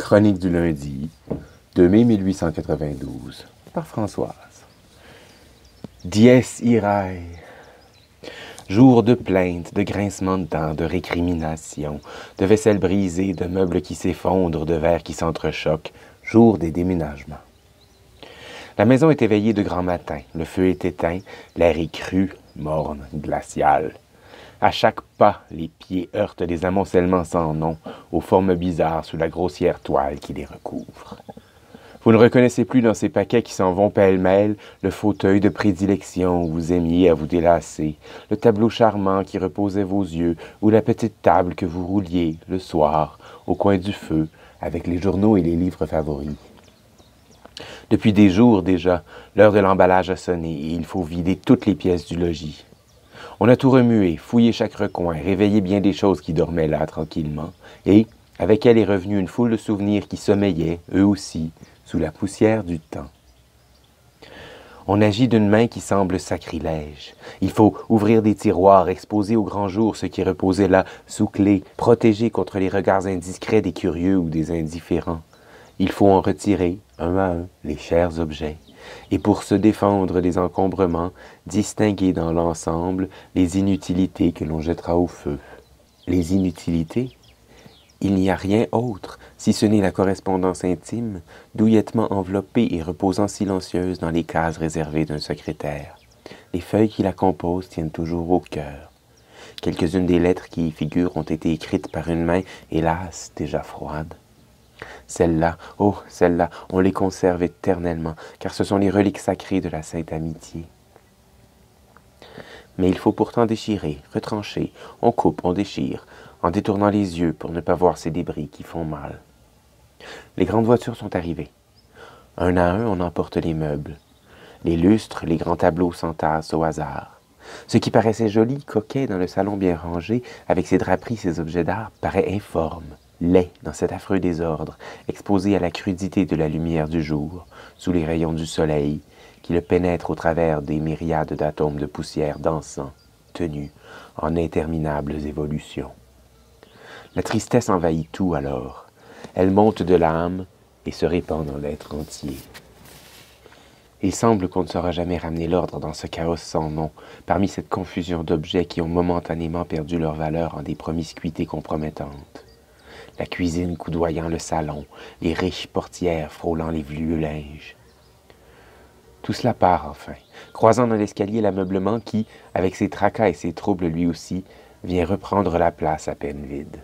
Chronique du lundi, 2 mai 1892, par Françoise. Dies irae. Jour de plainte, de grincement de dents, de récrimination, de vaisselle brisée, de meubles qui s'effondrent, de verres qui s'entrechoquent, jour des déménagements. La maison est éveillée de grand matin, le feu est éteint, l'air est cru, morne, glacial. À chaque pas, les pieds heurtent des amoncellements sans nom, aux formes bizarres sous la grossière toile qui les recouvre. Vous ne reconnaissez plus dans ces paquets qui s'en vont pêle-mêle le fauteuil de prédilection où vous aimiez à vous délasser, le tableau charmant qui reposait vos yeux, ou la petite table que vous rouliez, le soir, au coin du feu, avec les journaux et les livres favoris. Depuis des jours déjà, l'heure de l'emballage a sonné et il faut vider toutes les pièces du logis. On a tout remué, fouillé chaque recoin, réveillé bien des choses qui dormaient là tranquillement, et, avec elle est revenue une foule de souvenirs qui sommeillaient, eux aussi, sous la poussière du temps. On agit d'une main qui semble sacrilège. Il faut ouvrir des tiroirs, exposer au grand jour ce qui reposait là, sous clé, protégé contre les regards indiscrets des curieux ou des indifférents. Il faut en retirer, un à un, les chers objets. Et pour se défendre des encombrements, distinguer dans l'ensemble les inutilités que l'on jettera au feu. Les inutilités? Il n'y a rien autre, si ce n'est la correspondance intime, douillettement enveloppée et reposant silencieuse dans les cases réservées d'un secrétaire. Les feuilles qui la composent tiennent toujours au cœur. Quelques-unes des lettres qui y figurent ont été écrites par une main, hélas, déjà froide. Celles-là, oh, celles-là, on les conserve éternellement, car ce sont les reliques sacrées de la sainte amitié. Mais il faut pourtant déchirer, retrancher, on coupe, on déchire, en détournant les yeux pour ne pas voir ces débris qui font mal. Les grandes voitures sont arrivées. Un à un, on emporte les meubles. Les lustres, les grands tableaux s'entassent au hasard. Ce qui paraissait joli, coquet dans le salon bien rangé, avec ses draperies, ses objets d'art, paraît informe, laid dans cet affreux désordre, exposé à la crudité de la lumière du jour, sous les rayons du soleil, qui le pénètrent au travers des myriades d'atomes de poussière dansant, tenus en interminables évolutions. La tristesse envahit tout alors. Elle monte de l'âme et se répand dans l'être entier. Il semble qu'on ne saura jamais ramener l'ordre dans ce chaos sans nom, parmi cette confusion d'objets qui ont momentanément perdu leur valeur en des promiscuités compromettantes. La cuisine coudoyant le salon, les riches portières frôlant les vieux linges. Tout cela part enfin, croisant dans l'escalier l'ameublement qui, avec ses tracas et ses troubles lui aussi, vient reprendre la place à peine vide.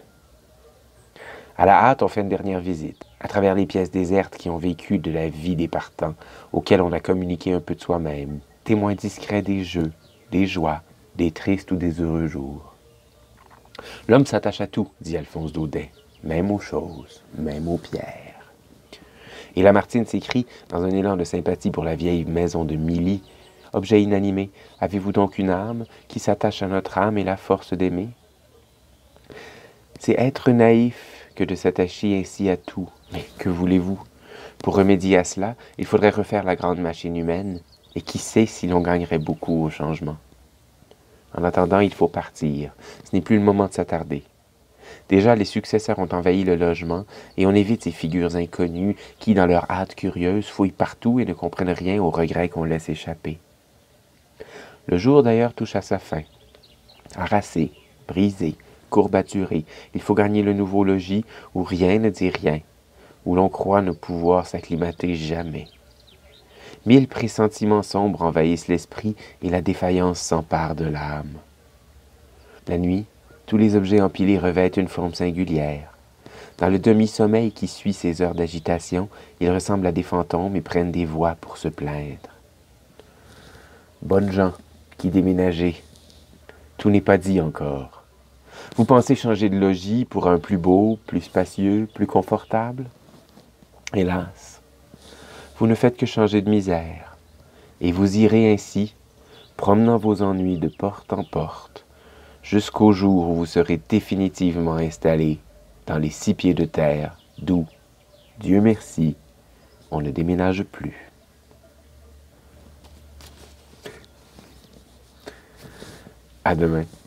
À la hâte, on fait une dernière visite, à travers les pièces désertes qui ont vécu de la vie des partants, auxquels on a communiqué un peu de soi-même, témoins discrets des jeux, des joies, des tristes ou des heureux jours. L'homme s'attache à tout, dit Alphonse Daudet, même aux choses, même aux pierres. Et Lamartine s'écrie, dans un élan de sympathie pour la vieille maison de Milly, « Objet inanimé, avez-vous donc une âme qui s'attache à notre âme et la force d'aimer ?» C'est être naïf que de s'attacher ainsi à tout. Mais que voulez-vous? Pour remédier à cela, il faudrait refaire la grande machine humaine, et qui sait si l'on gagnerait beaucoup au changement. En attendant, il faut partir. Ce n'est plus le moment de s'attarder. Déjà, les successeurs ont envahi le logement, et on évite ces figures inconnues qui, dans leur hâte curieuse, fouillent partout et ne comprennent rien aux regrets qu'on laisse échapper. Le jour d'ailleurs touche à sa fin. Harassé, brisé, courbaturé, il faut gagner le nouveau logis où rien ne dit rien, où l'on croit ne pouvoir s'acclimater jamais. 1000 pressentiments sombres envahissent l'esprit et la défaillance s'empare de l'âme. La nuit, tous les objets empilés revêtent une forme singulière. Dans le demi-sommeil qui suit ces heures d'agitation, ils ressemblent à des fantômes et prennent des voix pour se plaindre. Bonnes gens, qui déménagez, tout n'est pas dit encore. Vous pensez changer de logis pour un plus beau, plus spacieux, plus confortable? Hélas, vous ne faites que changer de misère, et vous irez ainsi, promenant vos ennuis de porte en porte, jusqu'au jour où vous serez définitivement installé dans les 6 pieds de terre, d'où, Dieu merci, on ne déménage plus. À demain.